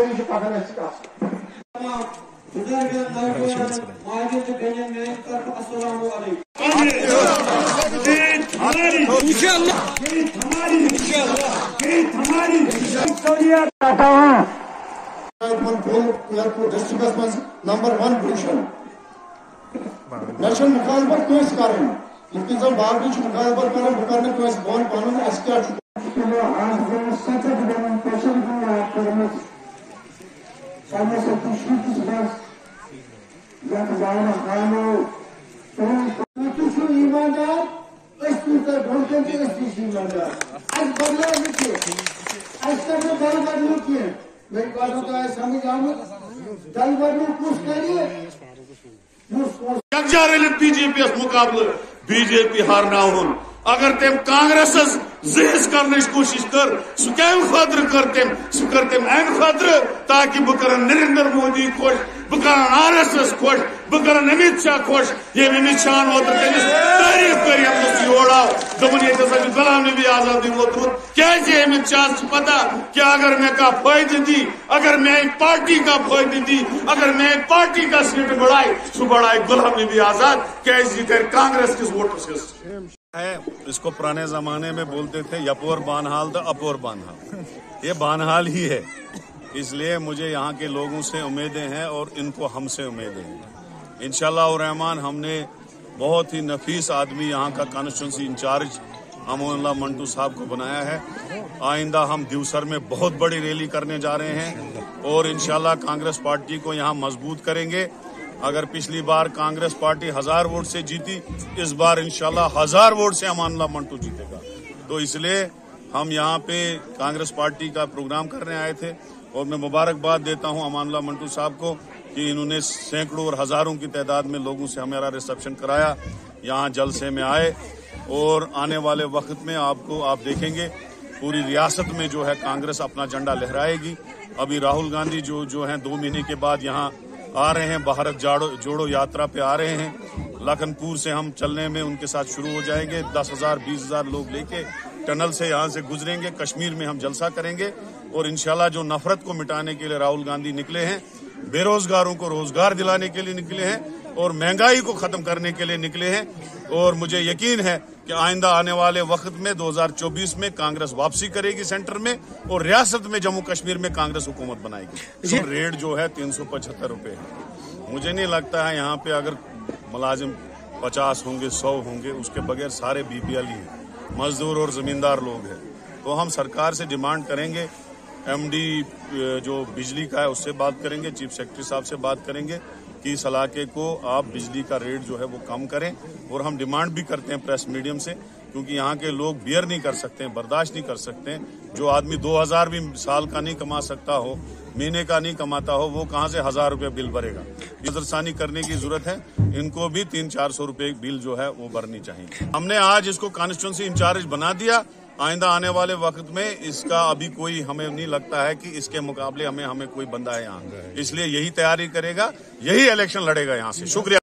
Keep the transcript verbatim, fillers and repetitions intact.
districts مز number one position مجھے مخالفت کنس کریں یت زن باقی مخالفت کران بہ کر کنس بہن پن اس کیا ایماندار میری باتوں کا سمجھ آمد دل بھر کچھ کریے یکجا رلت بی جے پی اس مقابلہ بی جے پی ہارنا ہون اگر تم کانگریس زہز کرنے کوشش کر سہ کم خاطر کر تم سہ کر تم امہ خاطر تاکہ بہ کر نریندر مودی خوش بہ کر آر ایس ایس خوش بہ کر امت شاہ خوش یم امت شاہ اوتر تمس تعریف کر یمس یور آو دپن یہ ہسا غلام نبی آزادی ووتمت کیازِ امت شاہ پتہ کہ اگر میں کا فائدہ دی اگر میں پارٹی کا فائدہ دی اگر میں پارٹی کا سیٹ بڑھائی سہ بڑھائی غلام نبی آزاد کیازِ یہ کر کانگریس کس ووٹس ہے اس کو پرانے زمانے میں بولتے تھے یپور بانحال تو اپور بانحال یہ بانحال ہی ہے اس لیے مجھے یہاں کے لوگوں سے امیدیں ہیں اور ان کو ہم سے امیدیں ہیں انشاءاللہ الرحمن ہم نے بہت ہی نفیس آدمی یہاں کا کانسٹیچوئنسی انچارج امان اللہ منٹو صاحب کو بنایا ہے آئندہ ہم دیوسر میں بہت بڑی ریلی کرنے جا رہے ہیں اور انشاءاللہ کانگریس پارٹی کو یہاں مضبوط کریں گے اگر پچھلی بار کانگریس پارٹی ہزار ووٹ سے جیتی اس بار انشاءاللہ ہزار ووٹ سے امان اللہ منٹو جیتے گا تو اس لیے ہم یہاں پہ کانگریس پارٹی کا پروگرام کرنے آئے تھے اور میں مبارکباد دیتا ہوں امان اللہ منٹو صاحب کو کہ انہوں نے سینکڑوں اور ہزاروں کی تعداد میں لوگوں سے ہمارا ریسپشن کرایا یہاں جلسے میں آئے اور آنے والے وقت میں آپ کو آپ دیکھیں گے پوری ریاست میں جو ہے کانگریس اپنا جھنڈا لہرائے گی ابھی راہل گاندھی جو جو ہیں دو مہینے کے بعد یہاں آ رہے ہیں بھارت جوڑو یاترا پہ آ رہے ہیں لکھن پور سے ہم چلنے میں ان کے ساتھ شروع ہو جائیں گے دس ہزار بیس ہزار لوگ لے کے ٹنل سے یہاں سے گزریں گے کشمیر میں ہم جلسہ کریں گے اور انشاءاللہ جو نفرت کو مٹانے کے لیے راہل گاندھی نکلے ہیں بے روزگاروں کو روزگار دلانے کے لیے نکلے ہیں اور مہنگائی کو ختم کرنے کے لیے نکلے ہیں اور مجھے یقین ہے کہ آئندہ آنے والے وقت میں دو ہزار چوبیس میں کانگریس واپسی کرے گی سینٹر میں اور ریاست میں جموں کشمیر میں کانگریس حکومت بنائے گی تو ریٹ جو ہے تین سو پچہتر روپے ہے مجھے نہیں لگتا ہے یہاں پہ اگر ملازم پچاس ہوں گے سو ہوں گے اس کے بغیر سارے بی پی ایل ہی ہیں مزدور اور زمیندار لوگ ہیں تو ہم سرکار سے ڈیمانڈ کریں گے ایم ڈی جو بجلی کا ہے اس سے بات کریں گے چیف سیکرٹری صاحب سے بات کریں گے کہ اس علاقے کو آپ بجلی کا ریٹ جو ہے وہ کم کریں اور ہم ڈیمانڈ بھی کرتے ہیں پریس میڈیم سے کیونکہ یہاں کے لوگ بیئر نہیں کر سکتے ہیں برداشت نہیں کر سکتے ہیں جو آدمی دو ہزار بھی سال کا نہیں کما سکتا ہو مہینے کا نہیں کماتا ہو وہ کہاں سے ہزار روپے بل بھرے گا نظرثانی کرنے کی ضرورت ہے ان کو بھی تین چار سو روپے بل جو ہے وہ بھرنی چاہیے ہم نے آج اس کو کانسٹیچوئنسی انچارج بنا دیا آئندہ آنے والے وقت میں اس کا ابھی کوئی ہمیں نہیں لگتا ہے کہ اس کے مقابلے ہمیں ہمیں کوئی بندہ ہے یہاں اس لیے یہی تیاری کرے گا یہی الیکشن لڑے گا یہاں سے شکریہ